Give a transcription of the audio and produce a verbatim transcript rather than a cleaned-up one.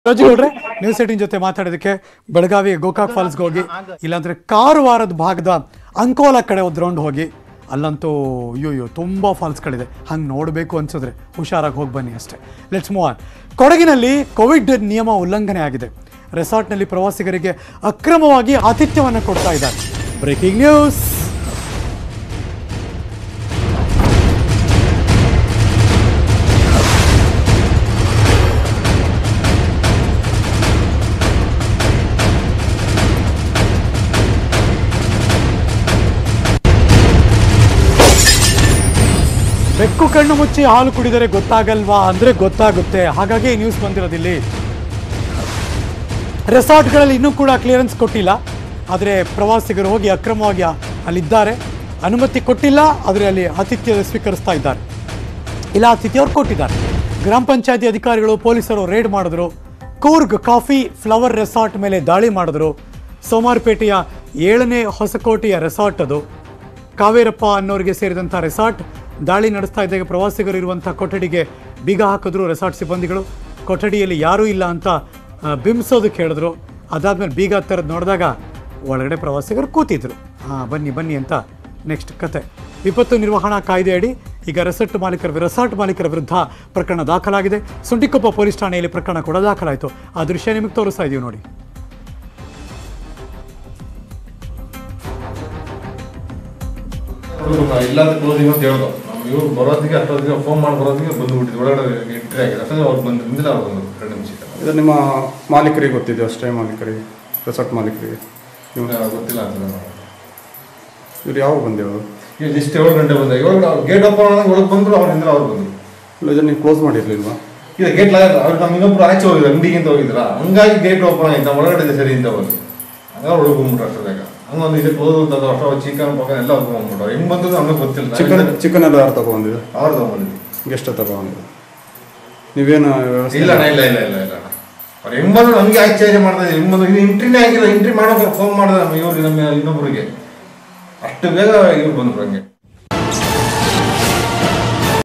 ರಾಜುಗೌಡ್ರೆ news eighteen ಜೊತೆ ಮಾತಾಡೋದಕ್ಕೆ ಬೆಳಗಾವಿ ಗೋಕಾಕ್ ಫಾಲ್ಸ್ಗೆ ಹೋಗಿ ಇಲ್ಲಾಂದ್ರೆ ಕಾರವಾರದ ಭಾಗದ ಅಂಕೋಲ ಕಡೆ ಒಂದು ರೌಂಡ್ ಹೋಗಿ ಅಲ್ಲಂತೂ ಅಯ್ಯೋ ತುಂಬ ಫಾಲ್ಸ್ಗಳಿದೆ ಹಂಗೆ ನೋಡಬೇಕು ಅನ್ಸಿದ್ರೆ ಹುಷಾರಾಗಿ ಹೋಗಿ ಬನ್ನಿ ಅಷ್ಟೇ. Let's move on. ಕೊಡಗಿನಲ್ಲಿ ಕೋವಿಡ್ ನಿಯಮ ಉಲ್ಲಂಘನೆ ಆಗಿದೆ. ರೆಸಾರ್ಟ್ನಲ್ಲಿ ಪ್ರವಾಸಿಗರಿಗೆ ಅಕ್ರಮವಾಗಿ ಆತಿಥ್ಯವನ್ನು ಕೊಡ್ತಾ ಇದ್ದಾರೆ. Breaking news. ಬೆಕ್ಕು ಕಣ್ಣು ಮುಚ್ಚಿ ಹಾಲು ಕುಡಿದರೆ ಗೊತ್ತಾಗಲ್ವಾ ಅಂದರೆ ಗೊತ್ತಾಗುತ್ತೆ. ಹಾಗಾಗಿ ಈ ನ್ಯೂಸ್ ಬಂದಿರೋದಿಲ್ಲಿ. ರೆಸಾರ್ಟ್ಗಳಲ್ಲಿ ಇನ್ನೂ ಕೂಡ ಕ್ಲಿಯರೆನ್ಸ್ ಕೊಟ್ಟಿಲ್ಲ, ಆದರೆ ಪ್ರವಾಸಿಗರು ಹೋಗಿ ಅಕ್ರಮವಾಗಿ ಅಲ್ಲಿದ್ದಾರೆ. ಅನುಮತಿ ಕೊಟ್ಟಿಲ್ಲ, ಆದರೆ ಅಲ್ಲಿ ಆತಿಥ್ಯ ಸ್ವೀಕರಿಸ್ತಾ ಇದ್ದಾರೆ. ಇಲ್ಲ ಆತಿಥ್ಯ ಅವ್ರು ಕೊಟ್ಟಿದ್ದಾರೆ. ಗ್ರಾಮ ಪಂಚಾಯತಿ ಅಧಿಕಾರಿಗಳು ಪೊಲೀಸರು ರೇಡ್ ಮಾಡಿದ್ರು. ಕೂರ್ಗ್ ಕಾಫಿ ಫ್ಲವರ್ ರೆಸಾರ್ಟ್ ಮೇಲೆ ದಾಳಿ ಮಾಡಿದ್ರು. ಸೋಮಾರಪೇಟೆಯ ಏಳನೇ ಹೊಸಕೋಟೆಯ ರೆಸಾರ್ಟ್ ಅದು. ಕಾವೇರಪ್ಪ ಅನ್ನೋರಿಗೆ ಸೇರಿದಂಥ ರೆಸಾರ್ಟ್. ದಾಳಿ ನಡೆಸ್ತಾ ಇದ್ದಾಗ ಪ್ರವಾಸಿಗರು ಇರುವಂಥ ಕೊಠಡಿಗೆ ಬೀಗ ಹಾಕಿದ್ರು ರೆಸಾರ್ಟ್ ಸಿಬ್ಬಂದಿಗಳು. ಕೊಠಡಿಯಲ್ಲಿ ಯಾರೂ ಇಲ್ಲ ಅಂತ ಬಿಂಬಿಸೋದಕ್ಕೆ ಹೇಳಿದ್ರು. ಅದಾದ್ಮೇಲೆ ಬೀಗ ತೆರೆದು ನೋಡಿದಾಗ ಒಳಗಡೆ ಪ್ರವಾಸಿಗರು ಕೂತಿದ್ರು. ಹಾಂ ಬನ್ನಿ ಬನ್ನಿ ಅಂತ ನೆಕ್ಸ್ಟ್ ಕತೆ. ವಿಪತ್ತು ನಿರ್ವಹಣಾ ಕಾಯ್ದೆ ಅಡಿ ಈಗ ರೆಸಾರ್ಟ್ ಮಾಲೀಕರ ರೆಸಾರ್ಟ್ ಮಾಲೀಕರ ವಿರುದ್ಧ ಪ್ರಕರಣ ದಾಖಲಾಗಿದೆ. ಸುಂಟಿಕೊಪ್ಪ ಪೊಲೀಸ್ ಠಾಣೆಯಲ್ಲಿ ಪ್ರಕರಣ ಕೂಡ ದಾಖಲಾಯಿತು. ಆ ದೃಶ್ಯ ನಿಮಗೆ ತೋರಿಸ್ತಾ ಇದೀವಿ ನೋಡಿ. ಇಲ್ಲ ಕ್ಲೋಸಿಂಗ್ ಅಂತ ಹೇಳ್ದು ಇವ್ರು ಬರೋದಿಗೆ ಅಷ್ಟೊತ್ತಿಗೆ ಫೋನ್ ಮಾಡಿ ಬರೋದಿಗೆ ಬಂದುಬಿಟ್ಟಿದ್ದು ಒಳಗಡೆ ಎಂಟ್ರಿ ಆಗಿದೆ. ಅಷ್ಟೇ ಅವ್ರು ಬಂದು ಹಿಂದಿಲ್ಲ ಅವ್ರು ಬಂದು ಎರಡು ನಿಮಿಷಕ್ಕೆ. ಇದು ನಿಮ್ಮ ಮಾಲೀಕರಿಗೆ ಗೊತ್ತಿದೆ ಅಷ್ಟೇ, ಮಾಲೀಕರಿಗೆ ರೆಸಾರ್ಟ್ ಮಾಲೀಕರಿಗೆ ಗೊತ್ತಿಲ್ಲ ಅಂತ. ಇವ್ರು ಯಾವಾಗ ಬಂದೇವರು? ಈಗ ಇಷ್ಟು ಏಳು ಗಂಟೆ ಬಂದ. ಇವಾಗ ಗೇಟ್ ಓಪನ್ ಆದಾಗ ಒಳಗೆ ಬಂದರು, ಅವ್ರು ಹಿಂದಿಲ್ಲ ಅವ್ರು ಬಂದರು. ಇಲ್ಲ ಇದನ್ನು ನೀವು ಕ್ಲೋಸ್ ಮಾಡಿರ್ಲಿಲ್ವಾ? ಈಗ ಗೇಟ್ ಲಾಗ ಅವ್ರು ನಮ್ಮ ಇನ್ನೊಬ್ರು ಆಚೆ ಹೋಗಿದ್ರು, ಅಂಗಡಿಗಿಂತ ಹೋಗಿದ್ರ, ಹಂಗಾಗಿ ಗೇಟ್ ಓಪನ್ ಆಯ್ತು. ನಮ್ಮ ಒಳಗಡೆ ಸರಿ ಅಂತ ಬಂದು ಹಂಗ ಒಳಗೆ ಬಂದ್ಬಿಟ್ರು. ಅಷ್ಟದಾಗ ಹಂಗೊಂದು ಇದು ಕ್ಲೋಸ್ ಅಂತದ್ದು ಅಷ್ಟು ಚಿಕನ್ ಪಕನ್ ಎಲ್ಲ ತಗೊಂಡ್ಬಿಟ್ಟು ಹೆಂಗ್ ಬಂದದ್ದು ನಮಗೆ ಗೊತ್ತಿಲ್ಲ. ಚಿಕನ್ ಚಿಕನ್ ಎಲ್ಲ ಯಾರು ತಗೊಂಡಿದ್ದು? ಅವ್ರು ತಗೊಂಡಿದ್ದು. ಎಷ್ಟು ತಗೊಂಡಿದ್ದು? ನೀವೇನು ಇಲ್ಲ ಇಲ್ಲ ಇಲ್ಲ ಇಲ್ಲ ಇಲ್ಲ ಅವ್ರು ಹೆಂಗ್ ಬಂದ್ರು ನಮಗೆ ಆಶ್ಚರ್ಯ ಮಾಡ್ತಾ ಇದ್ದೀವಿ. ಹೆಂಗ್ ಬಂದು ಇದು ಎಂಟ್ರಿನೇ ಆಗಿಲ್ಲ. ಎಂಟ್ರಿ ಮಾಡೋಕೆ ಫೋನ್ ಮಾಡಿದ್ರೆ ನಮ್ಮ ಇವ್ರಿಗೆ ನಮ್ಮ ಇನ್ನೊಬ್ಬರಿಗೆ ಅಷ್ಟು ಬೇಗ ಇವ್ರು ಬಂದ್ರು ಹಂಗೆ.